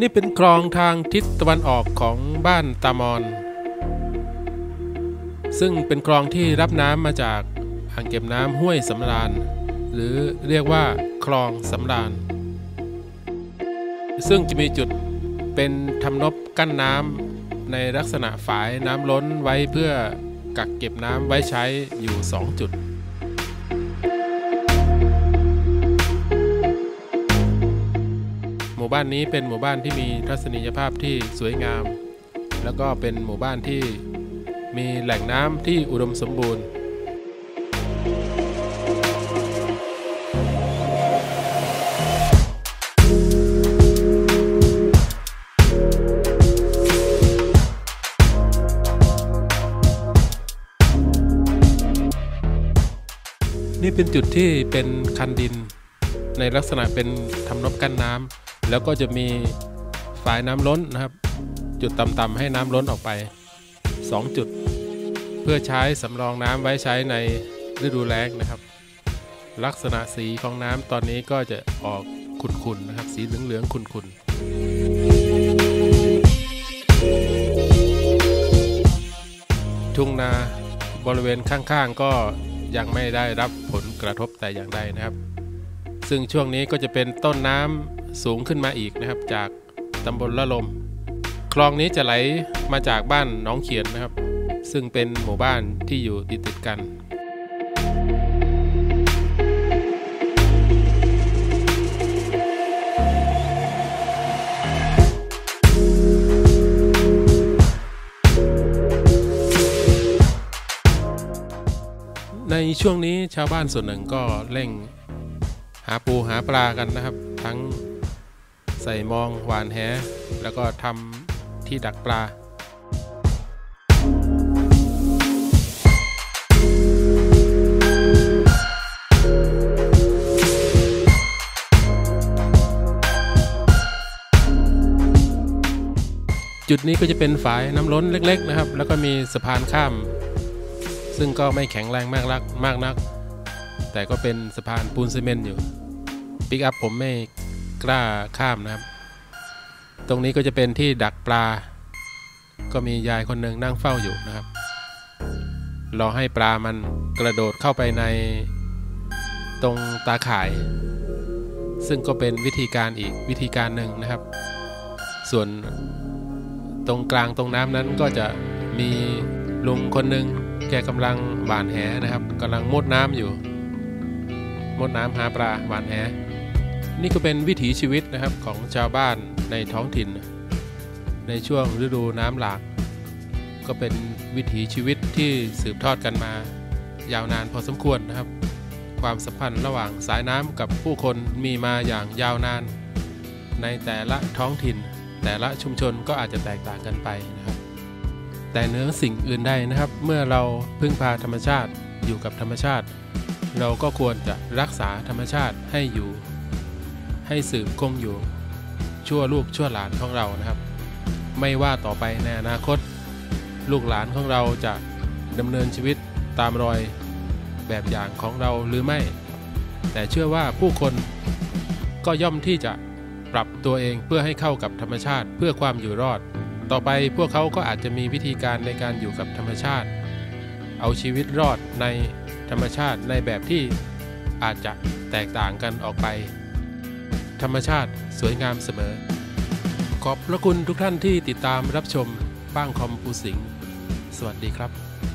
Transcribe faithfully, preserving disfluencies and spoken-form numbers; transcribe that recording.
นี่เป็นคลองทางทิศตะวันออกของบ้านตามอนซึ่งเป็นคลองที่รับน้ำมาจากอ่างเก็บน้ำห้วยสำราญหรือเรียกว่าคลองสำราญซึ่งจะมีจุดเป็นทำนบกั้นน้ำในลักษณะฝายน้ำล้นไว้เพื่อกักเก็บน้ำไว้ใช้อยู่สองจุดหมู่บ้านนี้เป็นหมู่บ้านที่มีทัศนียภาพที่สวยงามแล้วก็เป็นหมู่บ้านที่มีแหล่งน้ำที่อุดมสมบูรณ์นี่เป็นจุดที่เป็นคันดินในลักษณะเป็นทำนบกั้นน้ำแล้วก็จะมีฝายน้ำล้นนะครับจุดต่ำๆให้น้ำล้นออกไปสองจุดเพื่อใช้สำรองน้ำไว้ใช้ในฤดูแล้งนะครับลักษณะสีของน้ำตอนนี้ก็จะออกขุ่นๆนะครับสีเหลืองๆขุ่นๆทุ่งนาบริเวณข้างๆก็ยังไม่ได้รับผลกระทบแต่อย่างใดนะครับซึ่งช่วงนี้ก็จะเป็นต้นน้ำสูงขึ้นมาอีกนะครับจากตำบลละลมคลองนี้จะไหลมาจากบ้านหนองเขียนนะครับซึ่งเป็นหมู่บ้านที่อยู่ติดติดกันในช่วงนี้ชาวบ้านส่วนหนึ่งก็เร่งหาปูหาปลากันนะครับทั้งใส่มองหวานแหแล้วก็ทำที่ดักปลาจุดนี้ก็จะเป็นฝายน้ำล้นเล็กๆนะครับแล้วก็มีสะพานข้ามซึ่งก็ไม่แข็งแรงมากนักมากนักแต่ก็เป็นสะพานปูนซีเมนต์อยู่ปิกอัพผมไม่กล้าข้ามนะครับตรงนี้ก็จะเป็นที่ดักปลาก็มียายคนหนึ่งนั่งเฝ้าอยู่นะครับรอให้ปลามันกระโดดเข้าไปในตรงตาข่ายซึ่งก็เป็นวิธีการอีกวิธีการหนึ่งนะครับส่วนตรงกลางตรงน้ำนั้นก็จะมีลุงคนหนึ่งแกกำลังหว่านแหนะครับกำลังมุดน้ำอยู่มุดน้ำหาปลาหว่านแหนี่ก็เป็นวิถีชีวิตนะครับของชาวบ้านในท้องถิ่นในช่วงฤดูน้ำหลากก็เป็นวิถีชีวิตที่สืบทอดกันมายาวนานพอสมควรนะครับความสัมพันธ์ระหว่างสายน้ำกับผู้คนมีมาอย่างยาวนานในแต่ละท้องถิ่นแต่ละชุมชนก็อาจจะแตกต่างกันไปนะครับแต่เหนือสิ่งอื่นใดนะครับเมื่อเราพึ่งพาธรรมชาติอยู่กับธรรมชาติเราก็ควรจะรักษาธรรมชาติให้อยู่ให้สืบคงอยู่ชั่วลูกชั่วหลานของเรานะครับไม่ว่าต่อไปในอนาคตลูกหลานของเราจะดำเนินชีวิตตามรอยแบบอย่างของเราหรือไม่แต่เชื่อว่าผู้คนก็ย่อมที่จะปรับตัวเองเพื่อให้เข้ากับธรรมชาติเพื่อความอยู่รอดต่อไปพวกเขาก็อาจจะมีวิธีการในการอยู่กับธรรมชาติเอาชีวิตรอดในธรรมชาติในแบบที่อาจจะแตกต่างกันออกไปธรรมชาติสวยงามเสมอขอบพระคุณทุกท่านที่ติดตามรับชมบ้างคอมปูสิงสวัสดีครับ